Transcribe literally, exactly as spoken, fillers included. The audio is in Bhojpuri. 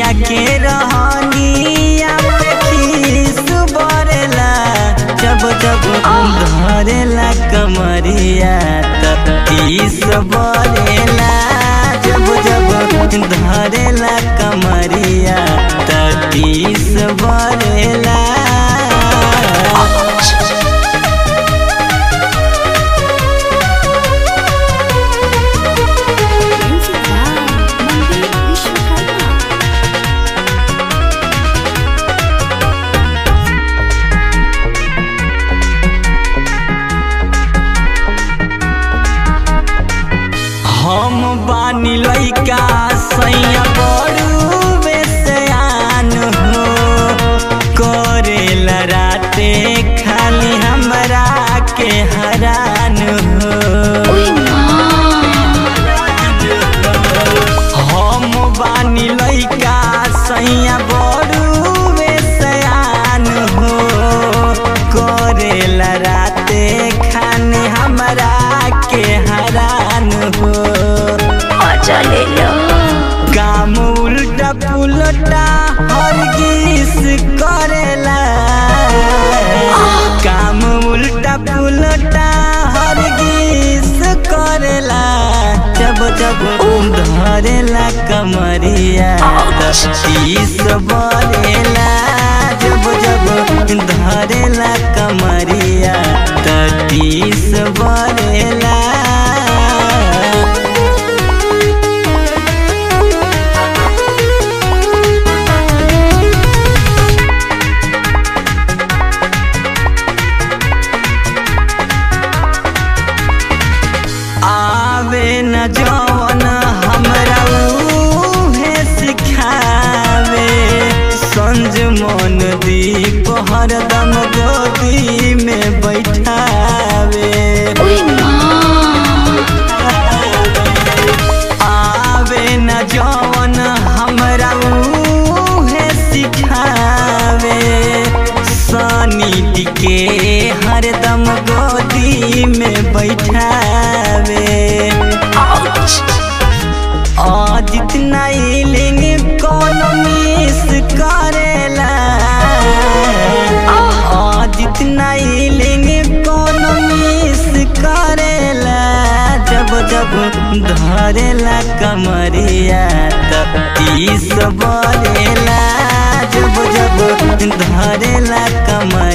पिया के रहनिया पे खीस बरेला जब जब धरेला कमरिया तब तीस बरेला जब जब धरेला कमरिया तब तीस बरेला। हम बानी लइका सैया बड़ू बेसयान हो करेला राते खाली हमरा के हरान हो। हम बानी लइका सैया बड़ू बेसयान हो करेला राते खाली हमरा के हरान हो। चले लो काम उल्टा पुलटा हर गीस करेला काम उल्टा पुलटा हर गीस करेला जब जब धरेला कमरिया तीस बरेला जब जब धरेला कमरिया तीस बरेला। आवे न जवन हमरा उहे सिखावे संज मन दीप हरदम गोदी में बैठावे। आवे न जवन हमरा उहे सिखावे सनी के हरदम गोदी में बैठावे। आदित नाइलिंग कौन मिस करेला आदित नाइलिंग कौन मिस करेला जब जब धरेला कमरिया तब तीस बरेला जब जब धरेला कमरिया